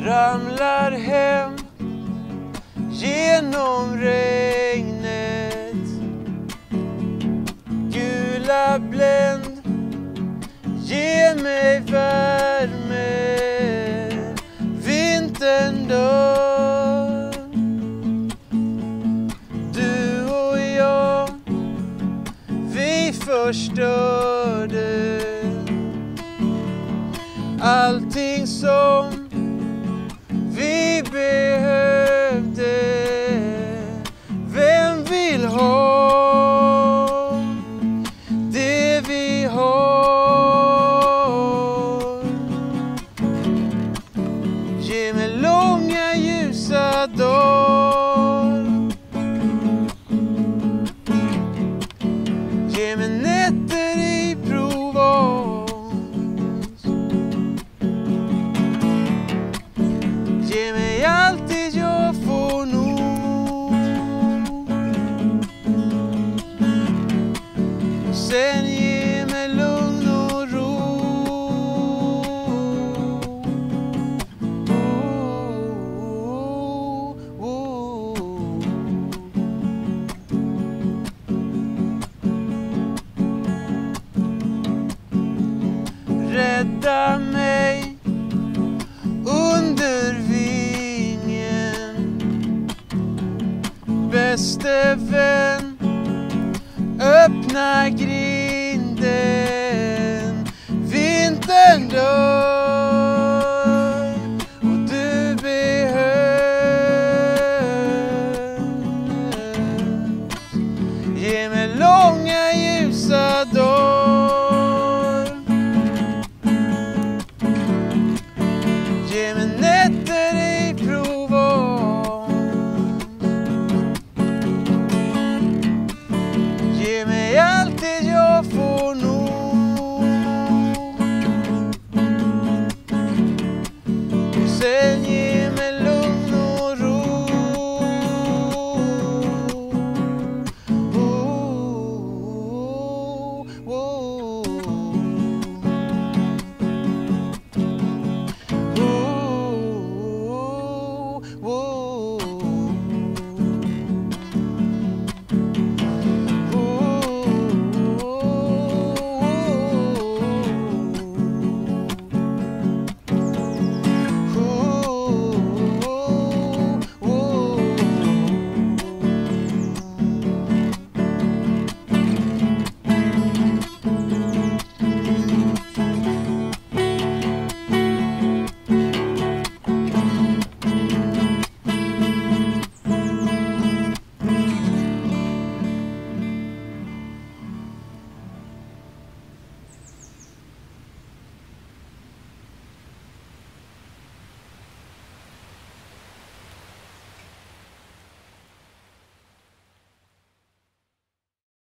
ramlar hem genom regnet. Gula bländ, ge mig värme. Vintern dör. Du och jag, vi förstörde allting som vi behövde. Vem vill ha det vi har? Ge mig långa ljusa dagar. Ge mig nätter i Provence. Ge mig alltid jag får nog. Och sen ge mig lugn och ro. Rädda mig under vingen, bäste vän, öppna grinden.